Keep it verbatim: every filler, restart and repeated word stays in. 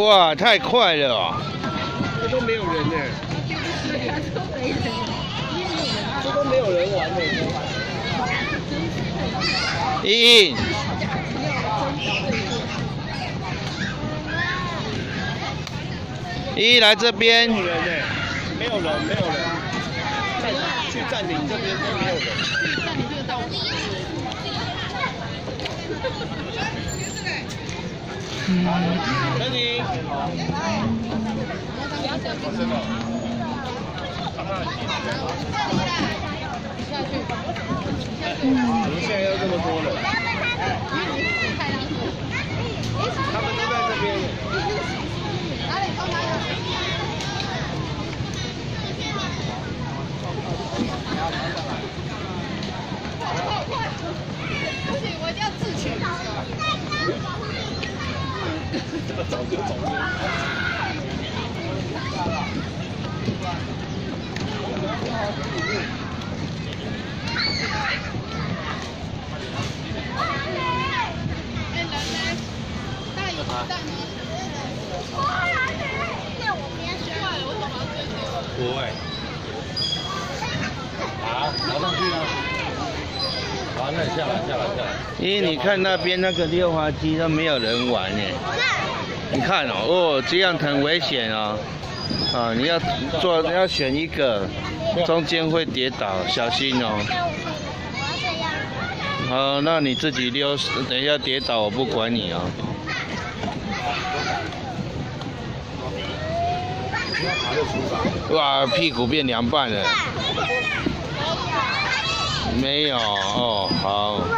哇，太快了哦！ 这都没有人呢。这都没有人玩呢。 一印。一来这边。 没有人呢，没有人，没有人。在去占领这边都没有人。占领这个道路。等你。怎么现在要这么多人？他们都在这边。哪里从哪里？不行，我一定要自取。这个早就走了。不会。好，拿上去啊！好，那下来，下来，下来。 咦，你看那边那个溜滑梯都没有人玩呢。你看哦，哦，这样很危险哦。啊，你要做要选一个，中间会跌倒，小心哦。好，那你自己溜，等一下跌倒我不管你哦。哇，屁股变凉拌了。没有哦，好。